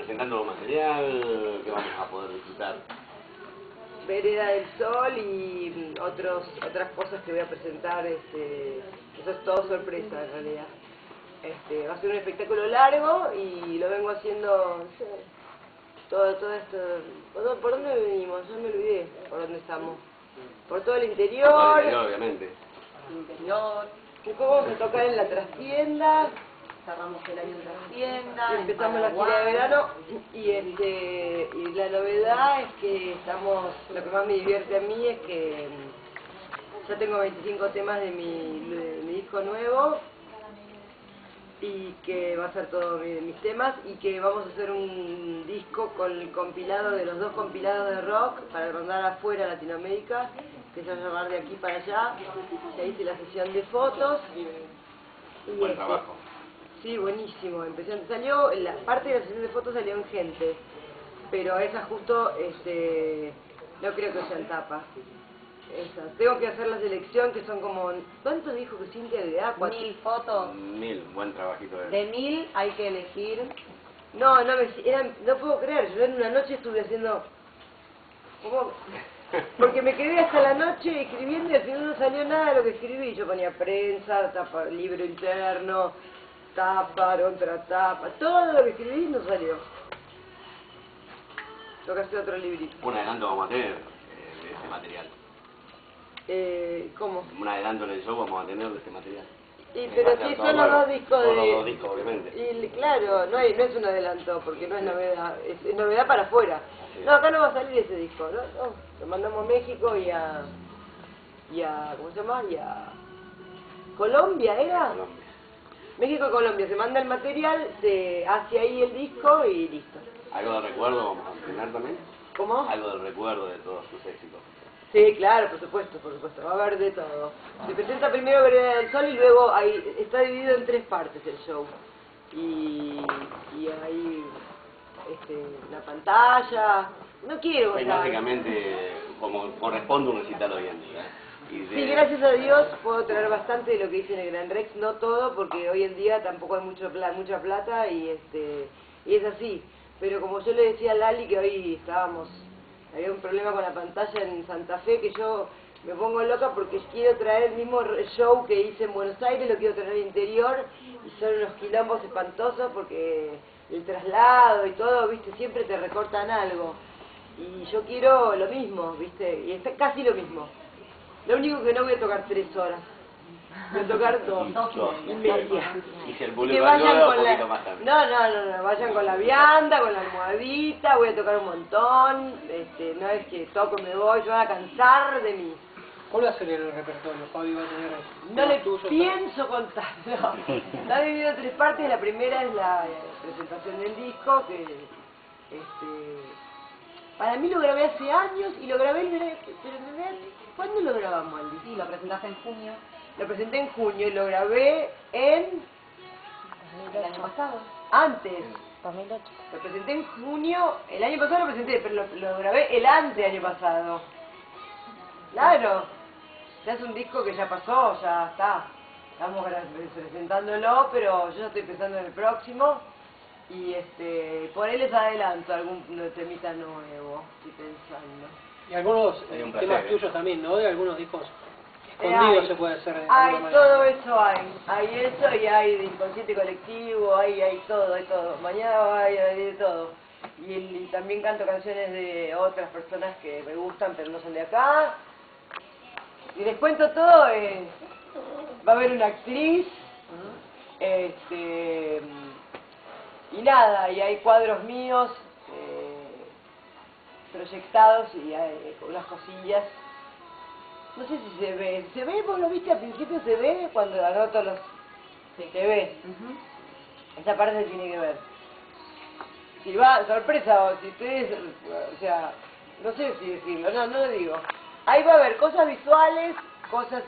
presentando material que vamos a poder disfrutar. Vereda del Sol y otras cosas que voy a presentar, eso es todo sorpresa en realidad. Va a ser un espectáculo largo y lo vengo haciendo, no sé, todo esto. ¿Por dónde venimos? Ya me olvidé por dónde estamos. Por todo el interior. Por todo el interior, obviamente. El interior. Después vamos a tocar en la trastienda. Cerramos el año en trastienda. Y empezamos la gira de verano. Y la novedad es que lo que más me divierte a mí es que ya tengo 25 temas de mi disco nuevo. Y que va a ser todo mis temas y que vamos a hacer un disco con el compilado de los 2 compilados de rock para mandar afuera a Latinoamérica, que se va a llamar De Aquí para Allá. Ya hice la sesión de fotos y buen trabajo. Sí, buenísimo. Salió, la parte de la sesión de fotos salió en Gente, pero esa justo no creo que sean tapas. Esas. Tengo que hacer la selección, que son como... ¿Cuántos dijo que Cintia de A? 1000 fotos. 1000, buen trabajito. De 1000 hay que elegir. No puedo creer, yo en una noche estuve haciendo... ¿Cómo? Porque me quedé hasta la noche escribiendo y al final no salió nada de lo que escribí. Yo ponía prensa, tapa, libro interno, tapa, otra tapa, todo lo que escribí no salió. Tengo que hacer otro librito. Un adelanto vamos a tener de este material. ¿Cómo? Un adelanto en el show vamos a tener de este material. Pero sí, son los 2 discos Son los 2 discos, obviamente. Y claro, no es un adelanto, porque no es novedad, es novedad para afuera. No, acá no va a salir ese disco, ¿no? Lo mandamos a México y a ¿cómo se llama? Y a Colombia, ¿era? Colombia. México y Colombia, se manda el material, se hace ahí el disco y listo. ¿Algo de recuerdo vamos a tener también? ¿Cómo? Algo del recuerdo de todos sus éxitos. Sí, claro, por supuesto, va a haber de todo. Se presenta primero Vereda del Sol y luego está dividido en 3 partes el show. Y hay la pantalla, no quiero Sí, contar. básicamente, como corresponde un recital hoy en día. Sí, gracias a Dios puedo traer bastante de lo que hice en el Gran Rex, no todo, porque hoy en día tampoco hay mucha plata y es así. Pero como yo le decía a Lali que hoy había un problema con la pantalla en Santa Fe, que yo me pongo loca porque quiero traer el mismo show que hice en Buenos Aires, lo quiero traer al interior, y son unos quilombos espantosos porque el traslado y todo, viste, siempre te recortan algo. Y yo quiero lo mismo, viste, y es casi lo mismo. Lo único que no voy a tocar 3 horas. Voy a tocar 2 y media. Y si el Que público vayan ayuda, con un poquito más tarde. No, vayan con la vianda, con la almohadita, voy a tocar un montón, no es que toco y me voy, yo voy a cansar de mí. ¿Cuál va a ser el repertorio? Fabi va a tener... No le pienso contar, no. Está dividido en 3 partes, la primera es la presentación del disco, que para mí lo grabé hace años y lo grabé, pero en realidad, ¿cuándo lo grabamos el disco? Sí, lo presentaste en junio. Lo presenté en junio y lo grabé en... El año pasado. Antes. 2008. Lo presenté en junio, el año pasado lo presenté, pero lo grabé el año pasado. Claro. Ya es un disco que ya pasó, ya está. Estamos presentándolo, pero yo ya estoy pensando en el próximo. Y por ahí les adelanto algún temita nuevo, estoy pensando. Y algunos Sería un temas placer, tuyos también, ¿no? De algunos discos escondidos se puede hacer de alguna Hay manera. todo eso, hay eso y hay de inconsciente colectivo, hay todo, mañana hay de todo. Y también canto canciones de otras personas que me gustan pero no son de acá. Y les cuento todo, va a haber una actriz, y nada, y hay cuadros míos proyectados y hay unas cosillas. No sé si se ve, vos lo viste al principio, se ve cuando anoto los... Sí, se ve. Esa parte se tiene que ver. Si va, sorpresa, o si ustedes, o sea, no sé si decirlo, no lo digo. Ahí va a haber cosas visuales, cosas,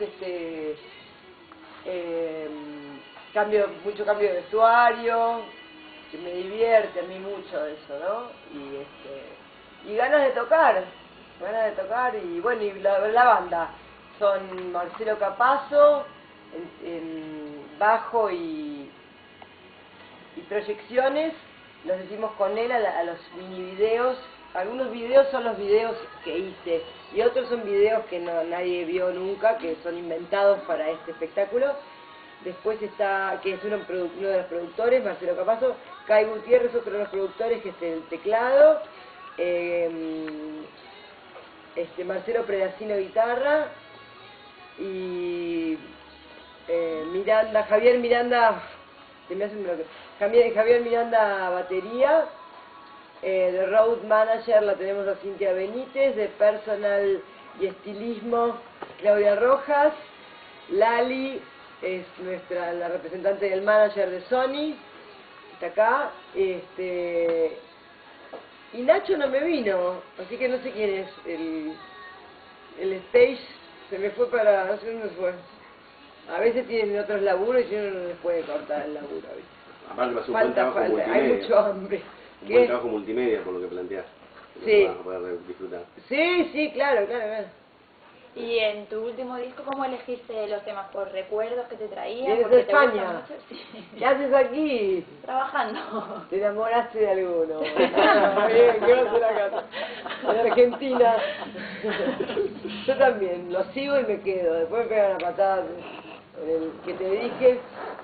mucho cambio de vestuario, que me divierte a mí mucho eso, ¿no? Y ganas de tocar y bueno, y la banda son Marcelo Capazo en bajo y proyecciones, los hicimos con él a los mini videos. Algunos videos son los videos que hice y otros son videos que nadie vio nunca, que son inventados para este espectáculo. Después está, que es uno de los productores, Marcelo Capazo, Kai Gutiérrez, otro de los productores, que es el teclado, Marcelo Predacino guitarra, y Javier Miranda, se me hace un bloque, Javier Miranda batería. De road manager la tenemos a Cintia Benítez, de personal y estilismo Claudia Rojas, Lali es la representante del manager de Sony, está acá, y Nacho no me vino, así que no sé quién es, el stage se me fue para, no sé dónde fue. A veces tienen otros laburos y uno no les puede cortar el laburo, ¿viste? Aparte va a ser un buen trabajo multimedia. Hay mucho hambre. Un buen trabajo multimedia por lo que planteas. Sí. Vas a poder disfrutar. Sí, claro. Y en tu último disco, ¿cómo elegiste los temas? ¿Por recuerdos que te traían? ¿Vienes ¿Porque de te gustan España? mucho? Sí. ¿Qué haces aquí? Trabajando. ¿Te enamoraste de alguno? Bien, ¿qué haces acá? En Argentina. Yo también, lo sigo y me quedo. Después me pegan la patada en el que te dije.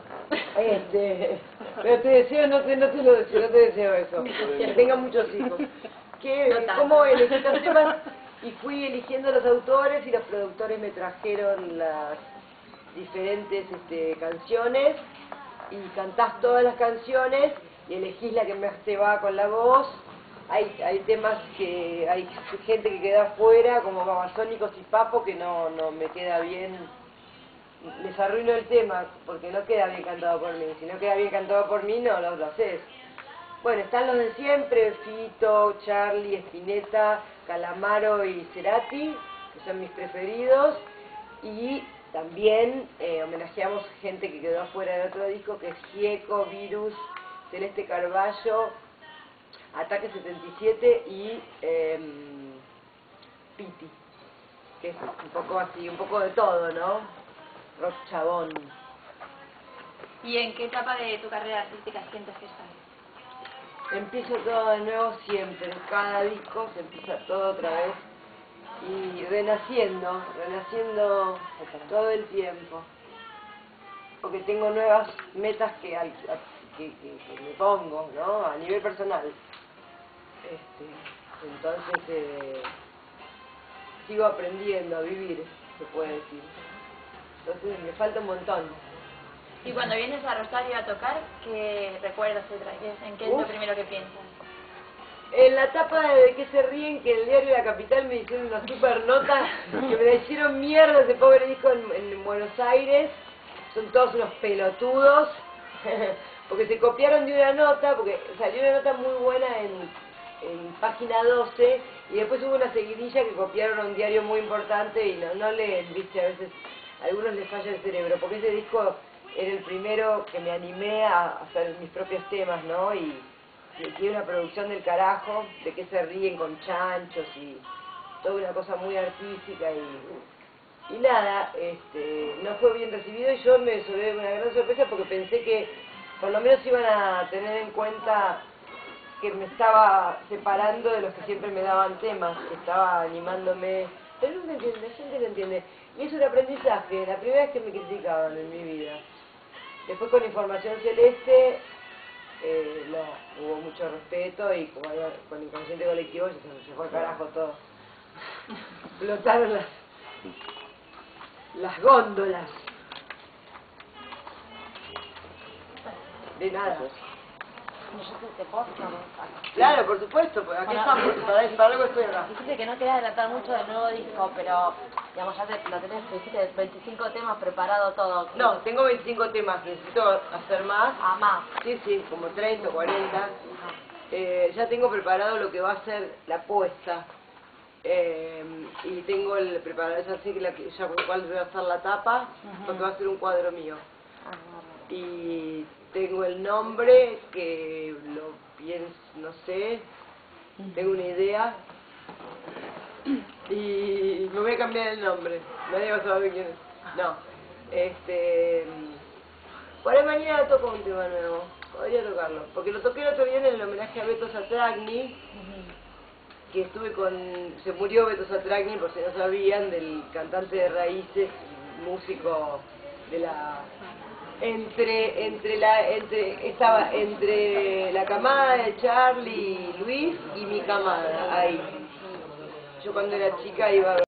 Pero te deseo, no te lo deseo, no te deseo eso. Que tenga muchos hijos. ¿Cómo elegí los temas? Y fui eligiendo los autores y los productores me trajeron las diferentes canciones y cantás todas las canciones y elegís la que más te va con la voz. Hay temas que hay gente que queda afuera, como Babasónicos y Papo, que no me queda bien. Les arruino el tema porque no queda bien cantado por mí. Si no queda bien cantado por mí, no lo haces. Bueno, están los de siempre: Fito, Charlie, Spinetta, Calamaro y Cerati, que son mis preferidos. Y también homenajeamos gente que quedó afuera del otro disco, que es Gieco, Virus, Celeste Carballo, Ataque 77 y Piti, que es un poco así, un poco de todo, ¿no? Rock chabón. ¿Y en qué etapa de tu carrera artística sientes que estás? Empiezo todo de nuevo siempre, en cada disco se empieza todo otra vez y renaciendo todo el tiempo, porque tengo nuevas metas que me pongo, ¿no? A nivel personal. Entonces sigo aprendiendo a vivir, se puede decir. Entonces me falta un montón. Y cuando vienes a Rosario a tocar, ¿qué recuerdos te traes? ¿En qué es lo primero que piensas? En la etapa de que se ríen, que el diario La Capital me hicieron una super nota, que me hicieron mierda ese pobre disco en Buenos Aires. Son todos unos pelotudos, porque se copiaron de una nota, porque salió una nota muy buena en página 12, y después hubo una seguidilla que copiaron a un diario muy importante y no leen, viste, a veces a algunos les falla el cerebro, porque ese disco era el primero que me animé a hacer mis propios temas, ¿no? Y tiene una producción del carajo, de que se ríen con chanchos y toda una cosa muy artística y nada, no fue bien recibido y yo me llevé una gran sorpresa porque pensé que por lo menos iban a tener en cuenta que me estaba separando de los que siempre me daban temas, que estaba animándome, pero no me entiende, la gente lo entiende. Y es un aprendizaje, la primera vez que me criticaban en mi vida. Después con Información Celeste, no, hubo mucho respeto y como con Inconsciente Colectivo se fue al carajo todo. Explotaron las góndolas. De nada. ¿Te puedo Claro, por supuesto, porque aquí estamos, para algo estoy acá. Dijiste que no querías adelantar mucho del nuevo disco, pero digamos ya lo tenés, dijiste 25 temas preparado todo. No, tengo 25 temas, necesito hacer más. Ah, más. Sí, como 30 o 40. Ya tengo preparado lo que va a ser la puesta. Y tengo preparado esa sigla que ya con cuál voy a hacer la tapa, porque va a ser un cuadro mío. Y tengo el nombre que lo pienso, no sé, tengo una idea y me voy a cambiar el nombre, nadie va a saber quién es. No, por ahí mañana toco un tema nuevo. podría tocarlo. Porque lo toqué el otro día en el homenaje a Beto Satragni, que estuve con... Se murió Beto Satragni, por si no sabían, del cantante de Raíces, músico de la... estaba entre la camada de Charlie y Luis y mi camada, ahí. Yo cuando era chica iba a ver